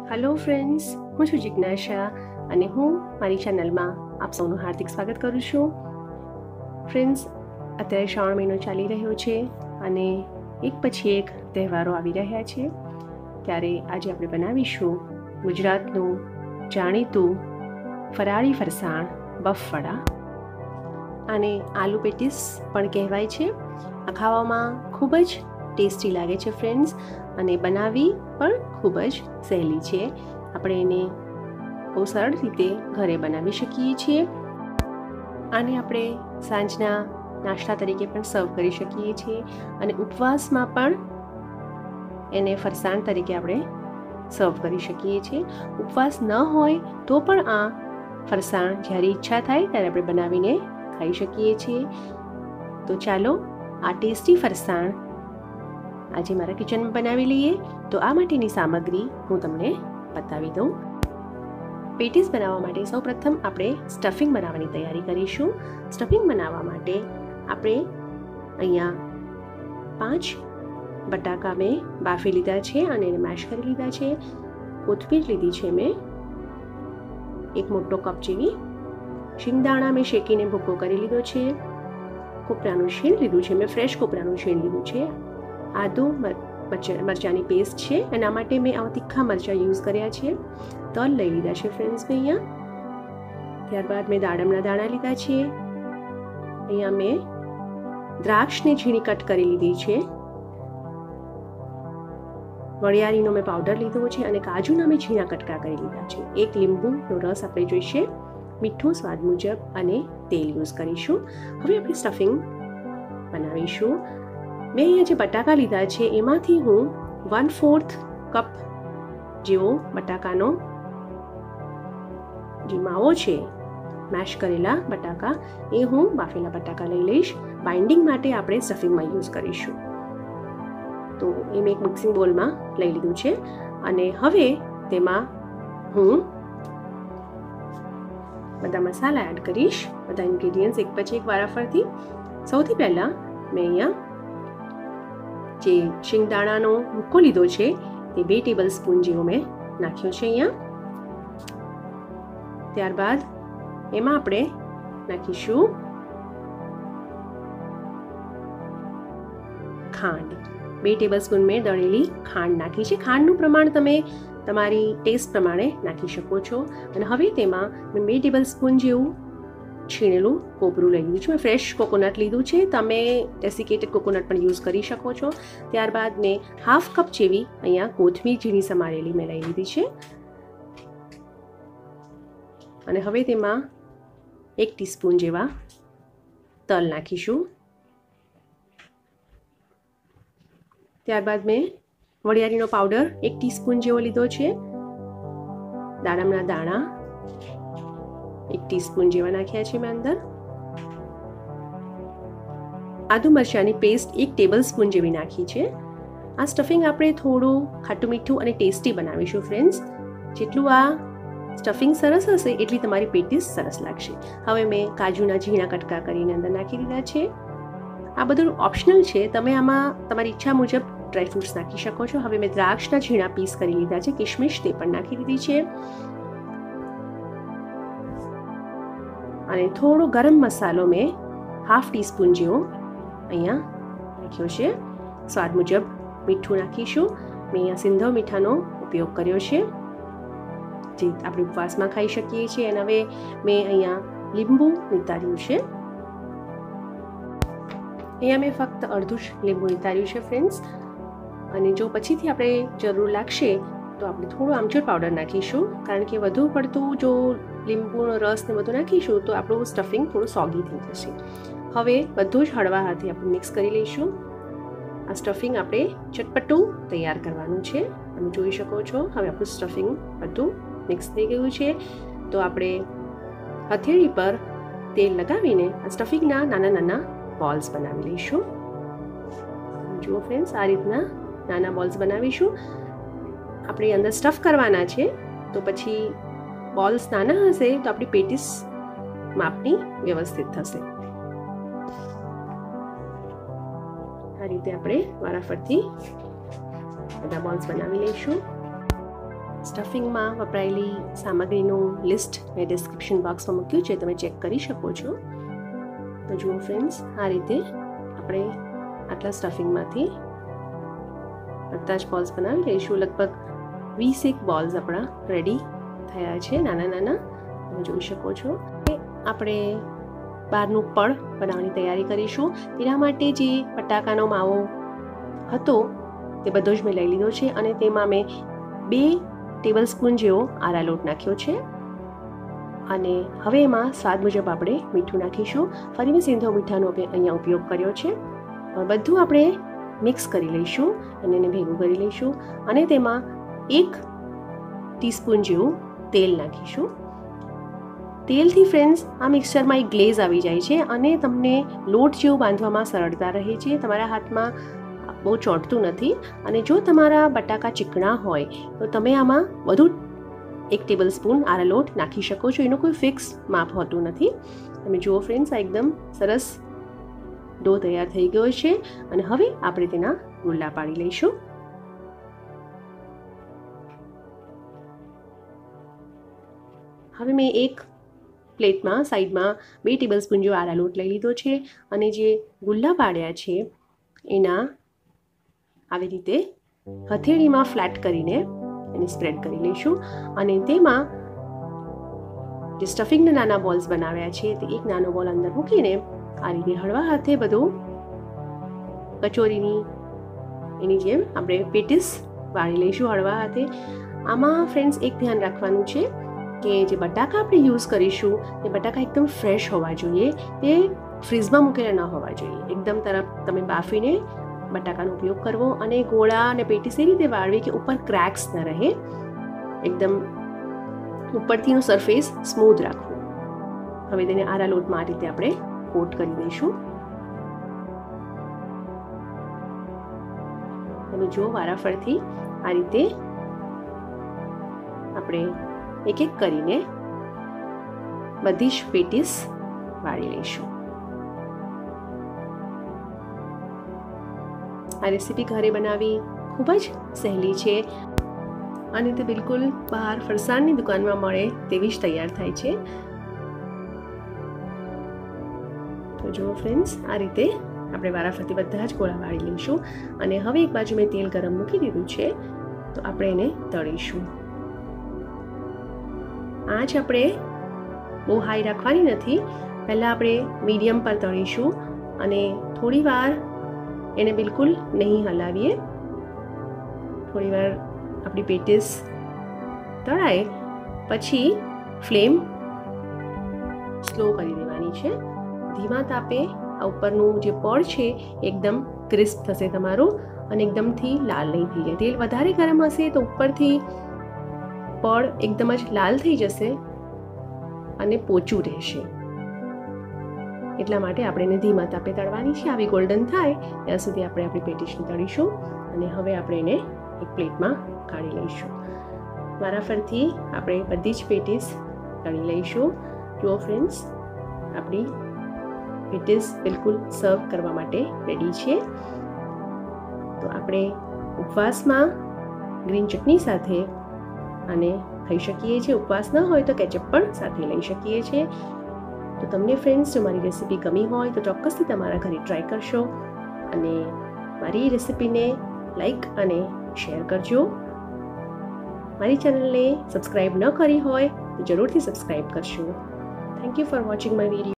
Hello friends, હું છું જિજ્ઞાસા અને હું મારી ચેનલમાં આપ સૌનું હાર્દિક સ્વાગત કરું છું. ફ્રેન્ડ્સ, અત્યારે શ્રાવણ મહિનો ચાલી રહ્યો છે અને એક પછી એક તહેવારો આવી રહ્યા છે. ત્યારે આજે આપણે બનાવીશું ગુજરાતનું જાણીતું ફરાળી ફરસાણ બફફળા. આને આલુ પેટીસ પણ કહેવાય છે. આ ખાવામાં ખૂબ જ ટેસ્ટી લાગે છે ફ્રેન્ડ્સ, અને બનાવવી પણ ખૂબ જ સહેલી છે. આપણે એને બહુ સરળ રીતે ઘરે બનાવી શકીએ છીએ. આને આપણે સાંજના નાસ્તા તરીકે પણ સર્વ કરી શકીએ છીએ અને ઉપવાસમાં પણ એને ફરસાણ તરીકે આપણે સર્વ કરી શકીએ છીએ. ઉપવાસ ન હોય તો પણ આ ફરસાણ જ્યારે ઈચ્છા થાય ત્યારે આપણે બનાવીને ખાઈ શકીએ છીએ. તો ચાલો આ ટેસ્ટી ફરસાણ આજે મારા કિચનમાં બનાવી લઈએ. તો આ માટેની સામગ્રી હું તમને બતાવી દઉં. પેટીસ બનાવવા માટે સૌપ્રથમ આપણે સ્ટફિંગ બનાવવાની તૈયારી કરીશું. સ્ટફિંગ બનાવવા માટે આપણે અહીંયા 5 બટાકા મેં બાફી લીધા છે અને એને મેશ કરી લીધા છે. કોથમીર લીધી છે મેં 1 મોટો કપ જેવી. શિંગદાણા મેં શેકીને ભૂકો કરી લીધો છે. કોપરાનું છીણ લીધું છે મેં, ફ્રેશ કોપરાનું છીણ લીધું છે. આદુ મરચાંની પેસ્ટ છે, એના માટે મેં આવા તીખા મરચાં યુઝ કર્યા છે. તલ લઈ લીધા છે ફ્રેન્ડ્સ મેં અહીંયા. ત્યારબાદ મેં દાડમના દાણા લીધા છે. અહીંયા મેં દ્રાક્ષને ઝીણી કટ કરી લીધી છે. વરિયાળીનો મેં પાવડર લીધો છે અને કાજુના મેં ઝીણા કટકા કરી લીધા છે. 1 લીંબુનો રસ આપણે જોઈશે. મીઠું સ્વાદ મુજબ અને તેલ યુઝ કરીશું. હવે આપણે સ્ટફિંગ બનાવીશું. મેં અહીંયા જે બટાકા લીધા છે એમાંથી હું 1/4 કપ જેવો બટાકાનો જે માવો છે, મેશ કરેલા બટાકા, એ હું બાફેલા બટાકા લઈ લઈશ. બાઇન્ડિંગ માટે આપણે સ્ટફિંગમાં યુઝ કરીશું. તો એ મેં એક મિક્સિંગ બોલમાં લઈ લીધું છે અને હવે તેમાં હું બધા મસાલા એડ કરીશ. બધા ઇન્ગ્રેડિયન્ટ્સ એક પછી એક વારાફરતી. સૌથી પહેલાં મેં અહીંયા જે શિંગદાણાનો ભૂકો લીધો છે તે 2 ટેબલ સ્પૂન જેવો મેં નાખ્યો છે અહીંયા. ત્યારબાદ એમાં આપણે નાખીશું ખાંડ. 2 ટેબલ સ્પૂન મેં દળેલી ખાંડ નાખી છે. ખાંડનું પ્રમાણ તમે તમારી ટેસ્ટ પ્રમાણે નાખી શકો છો. અને હવે તેમાં મેં 2 ટેબલ સ્પૂન જેવું છીણેલું કોપરું લઈ લીધું છે. મેં ફ્રેશ કોકોનટ લીધું છે, તમે ડેસિકેટેડ કોકોનટ પણ યુઝ કરી શકો છો. ત્યારબાદ મેં ½ કપ જેવી અહીંયા કોથમીર ઝીણી સમારેલી મેં લઈ લીધી છે. અને હવે તેમાં 1 ટીસ્પૂન જેવા તલ નાખીશું. ત્યારબાદ મેં વરિયાળીનો પાવડર 1 ટીસ્પૂન જેવો લીધો છે. દાડમના દાણા 1 ટીસ્પૂન જેવા નાખ્યા છે મેં અંદર. આદુ મરચાંની પેસ્ટ 1 ટેબલ સ્પૂન જેવી નાખી છે. આ સ્ટફિંગ આપણે થોડું ખાટું મીઠું અને ટેસ્ટી બનાવીશું ફ્રેન્ડ્સ. જેટલું આ સ્ટફિંગ સરસ હશે એટલી તમારી પેટીસ સરસ લાગશે. હવે મેં કાજુના ઝીણા કટકા કરીને અંદર નાખી દીધા છે. આ બધું ઓપ્શનલ છે, તમે આમાં તમારી ઈચ્છા મુજબ ડ્રાયફ્રૂટ્સ નાખી શકો છો. હવે મેં દ્રાક્ષના ઝીણા પીસ કરી લીધા છે, કિશમિશ તે પણ નાખી દીધી છે. અને થોડો ગરમ મસાલો મેં ½ ટીસ્પૂન જેવો અહીંયા નાખ્યો છે. સ્વાદ મુજબ મીઠું નાખીશું. મેં અહીંયા સિંધવ મીઠાનો ઉપયોગ કર્યો છે, જે આપણે ઉપવાસમાં ખાઈ શકીએ છીએ. અને હવે મેં અહીંયા લીંબુ નિતાર્યું છે. અહીંયા મેં ફક્ત અડધું જ લીંબુ નિતાર્યું છે ફ્રેન્ડ્સ. અને જો પછીથી આપણે જરૂર લાગશે તો આપણે થોડું આમચૂર પાવડર નાખીશું, કારણ કે વધુ પડતું જો લીંબુનો રસ ને બધું નાખીશું તો આપણું સ્ટફિંગ થોડું સોગી થઈ જશે. હવે બધું જ હળવા હાથે આપણે મિક્સ કરી લઈશું. આ સ્ટફિંગ આપણે ચટપટું તૈયાર કરવાનું છે. તમે જોઈ શકો છો હવે આપણું સ્ટફિંગ બધું મિક્સ થઈ ગયું છે. તો આપણે હથેળી પર તેલ લગાવીને આ સ્ટફિંગના નાના નાના બોલ્સ બનાવી લઈશું. જુઓ ફ્રેન્ડ્સ, આ રીતના નાના બોલ્સ બનાવીશું. આપણે અંદર સ્ટફ કરવાના છે, તો પછી બોલ્સ નાના હશે તો આપણી પેટીસ માપની વ્યવસ્થિત થશે. આ રીતે આપણે વારાફરતી બધા બોલ્સ બનાવી લઈશું. સ્ટફિંગમાં વપરાયેલી સામગ્રીનું લિસ્ટ મેં ડિસ્ક્રિપ્શન બોક્સમાં મૂક્યું છે, તમે ચેક કરી શકો છો. તો જુઓ ફ્રેન્ડ્સ, આ રીતે આપણે આટલા સ્ટફિંગમાંથી બધા જ બોલ્સ બનાવી લઈશું. લગભગ 20 બોલ્સ આપણા રેડી થયા છે, નાના નાના, તમે જોઈ શકો છો. આપણે બહારનું પડ બનાવવાની તૈયારી કરીશું. તેના માટે જે બટાકાનો માવો હતો તે બધો જ મેં લઈ લીધો છે અને તેમાં મેં 2 ટેબલસ્પૂન જેવો આરા લોટ નાખ્યો છે. અને હવે એમાં સ્વાદ મુજબ આપણે મીઠું નાખીશું. ફરી મેં સિંધવ મીઠાનો અહીંયા ઉપયોગ કર્યો છે. બધું આપણે મિક્સ કરી લઈશું અને એને ભેગું કરી લઈશું અને તેમાં 1 ટીસ્પૂન જેવું તેલ નાખીશું. તેલથી ફ્રેન્ડ્સ આ મિક્સચરમાં એક ગ્લેઝ આવી જાય છે અને તમને લોટ જેવું બાંધવામાં સરળતા રહે છે. તમારા હાથમાં બહુ ચોંટતું નથી. અને જો તમારા બટાકા ચીકણા હોય તો તમે આમાં વધુ 1 ટેબલસ્પૂન આરા લોટ નાખી શકો છો. એનું કોઈ ફિક્સ માપ હોતું નથી. તમે જુઓ ફ્રેન્ડ્સ, આ એકદમ સરસ ડો તૈયાર થઈ ગયો છે અને હવે આપણે તેના ગુલ્લા પાડી લઈશું. હવે મેં એક પ્લેટમાં સાઈડમાં 2 ટેબલસ્પૂન જેવો આરા લોટ લઈ લીધો છે અને જે ગુલ્લા પાડ્યા છે એના આવી રીતે હથેળીમાં ફ્લેટ કરીને એને સ્પ્રેડ કરી લઈશું અને તેમાં જે સ્ટફિંગના નાના બોલ્સ બનાવ્યા છે તે એક નાનો બોલ અંદર મૂકીને આ રીતે હળવા હાથે બધું કચોરીની એની જેમ આપણે પેટીસ વાળી લઈશું હળવા હાથે. આમાં ફ્રેન્ડ્સ એક ધ્યાન રાખવાનું છે કે જે બટાકા આપણે યુઝ કરીશું તે બટાકા એકદમ ફ્રેશ હોવા જોઈએ, તે ફ્રીઝમાં મૂકેલા ન હોવા જોઈએ. એકદમ તરફ તમે બાફીને બટાકાનો ઉપયોગ કરવો અને ગોળા અને પેટીસ એ રીતે વાળવી કે ઉપર ક્રેક્સ ન રહે, એકદમ ઉપરથીનું સરફેસ સ્મૂધ રાખવું. હવે તેને આરા લોટમાં આ રીતે આપણે કોટ કરી દઈશું. તમે જો વારાફરથી આ રીતે આપણે એક એક કરીને બધી જ પેટીસ વાળી લઈશું. આ રેસીપી ઘરે બનાવી ખૂબ જ સહેલી છે અને તે બિલકુલ બહાર ફરસાણની દુકાનમાં મળે તેવી જ તૈયાર થાય છે. તો જુઓ ફ્રેન્ડ્સ, આ રીતે આપણે વારાફરતી બધા જ ગોળા વાળી લઈશું અને હવે એક બાજુ મેં તેલ ગરમ મૂકી દીધું છે તો આપણે એને તળીશું. આંચ આપણે બહુ હાઈ રાખવાની નથી. પહેલાં આપણે મીડિયમ પર તળીશું અને થોડી વાર એને બિલકુલ નહીં હલાવીએ. થોડી વાર આપણી પેટીસ તળાય પછી ફ્લેમ સ્લો કરી દેવાની છે. ધીમા તાપે આ ઉપરનું જે પડ છે એકદમ ક્રિસ્પ થશે તમારું અને એકદમથી લાલ નહીં થઈ જાય. તેલ વધારે ગરમ હશે તો ઉપરથી પડ એકદમ જ લાલ થઈ જશે અને પોચું રહેશે. એટલા માટે આપણે એને ધીમા તાપે તળવાની છે. આવી ગોલ્ડન થાય ત્યાં સુધી આપણે આપણી પેટીસને તળીશું અને હવે આપણે એને એક પ્લેટમાં કાઢી લઈશું. વારાફરથી આપણે બધી જ પેટીસ તળી લઈશું. જુઓ ફ્રેન્ડ્સ, આપણી પેટીસ બિલકુલ સર્વ કરવા માટે રેડી છે. તો આપણે ઉપવાસમાં ગ્રીન ચટણી સાથે આને ખાઈ શકીએ છીએ. ઉપવાસ ન હોય તો કેચઅપ પણ સાથે લઈ શકીએ છીએ. તો તમને ફ્રેન્ડ્સ જો મારી રેસીપી ગમી હોય તો ચોક્કસથી તમારા ઘરે ટ્રાય કરશો અને મારી રેસીપીને લાઈક અને શેર કરજો. મારી ચેનલને સબસ્ક્રાઈબ ન કરી હોય તો જરૂરથી સબસ્ક્રાઈબ કરશો. Thank you for watching my video.